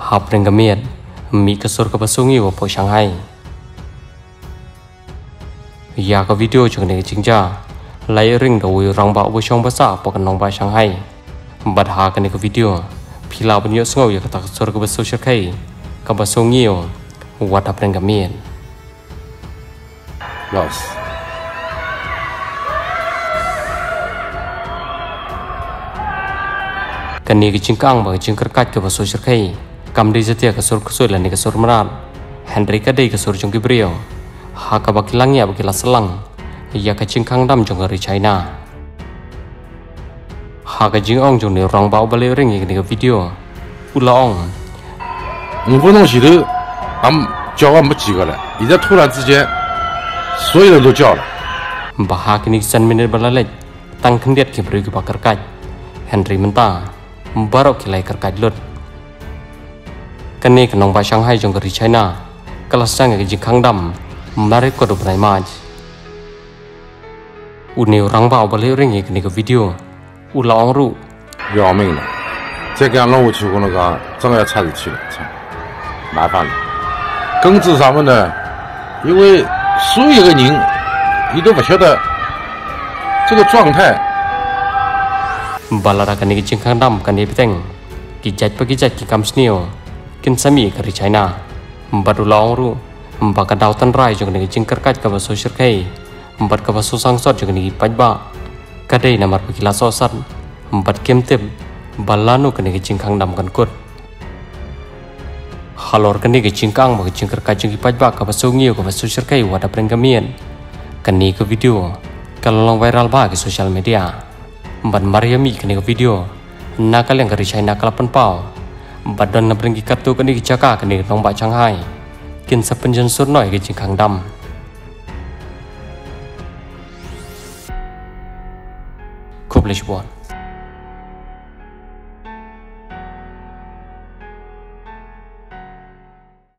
hap reng gamiet mi kasur ke basungi wa po Shanghai ya ka video chung ne chingja lai ring do wi rang ba wo shong ba sa po kan nong ba Shanghai bad ha ka ne ka video phila ban yo sngo ya ka kasur ke basu shkai ka basungi wa hap reng gamiet loss kan ni jingkang ba jingkar kat ke basu shkai kam di jatia kasur kusoi lani kasur merat Henry kadai kasur jong Brio ha ka bakilang ya bakila selang ya ka jingkang dam jong dari China ha ka jingong jong ni rong bau bale ring ni ka video ulaong 5分钟前头俺们叫我没几个了，现在突然之间所有人都叫了。 bah kini san minit balalej tang kendiat ki beri ka kerkaj Henry menta barok kilai kerkaj lut kani kenong ba Shanghai jong dari China kelas sang ke jingkang dam mari ko do brai maj uni orang bau bale ring ni ka video ulaong ru 要命了！再给俺弄回去，我那个真要差日去了，操，麻烦了。根治上面呢，因为所有的人，你都不晓得这个状态。 balara kani ki jingkang dam kani piteng ki jat ki kam snio kin sami kari China badu laong ru mbaka dautan rai jong ni jingkar kat ka baso shirkai mbat ka baso sangsot jong ni pajba kadai namar pakila sosat mbat kemtep balanu kani ki jingkang dam kan kut halor kani ki jingkang ba jingkar kat jong ki pajba ka baso ngio ka baso shirkai wada prenggamian kani ke video kalong viral ba ke social media ban Mariami kini ke video nakal yang dari China kalapan pau badan na pergi kartu kini ke Jaka kini ke Nongba Shanghai kin sa penjen surnoi ke jingkang dam Kublish buat